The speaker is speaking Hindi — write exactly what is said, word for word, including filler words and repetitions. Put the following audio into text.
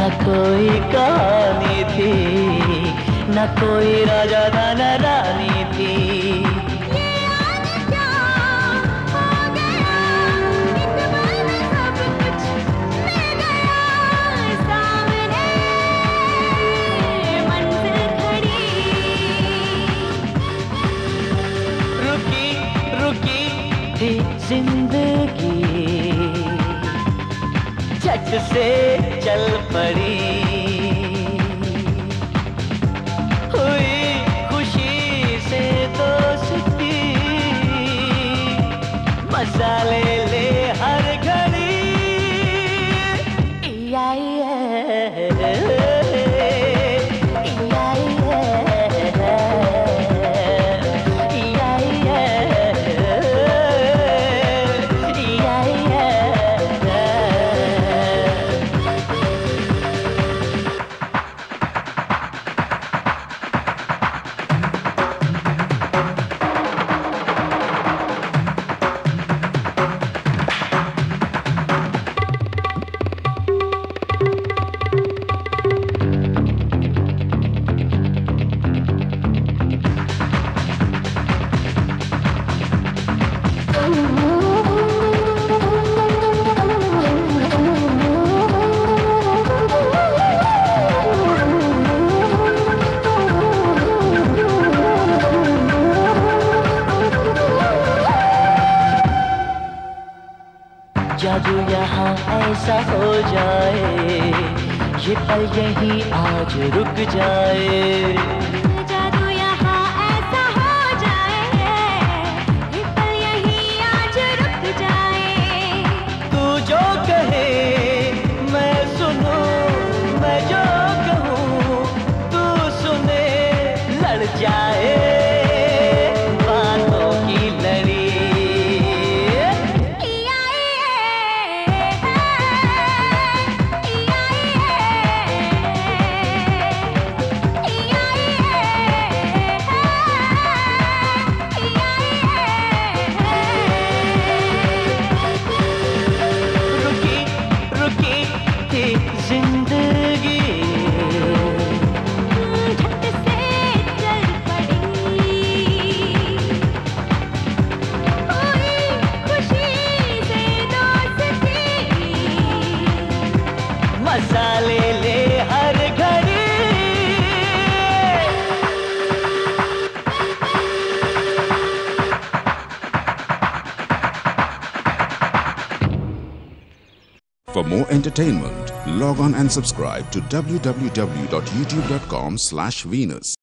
कोई कहानी थी, न कोई राजा न रानी थी। ये आज क्या हो गया, एक बार में सब कुछ मिल गया सामने, मंजिल खड़ी। रुकी रुकी थी जिंदगी, झट से चल पड़ी। हुई खुशी से दोस्ती, मजा ले ले हर घड़ी। या या जादू यहाँ ऐसा हो जाए, ये पल यहीं आज रुक जाए। जादू यहाँ ऐसा हो जाए, ये पल यहीं आज रुक जाए। तू जो कहे मैं सुनूं, मैं जो कहूँ तू सुने, लड़ जाए बातों की लड़ी। मजा ले ले हर घड़ी। For more entertainment, log on and subscribe to w w w dot youtube dot com slash Venus.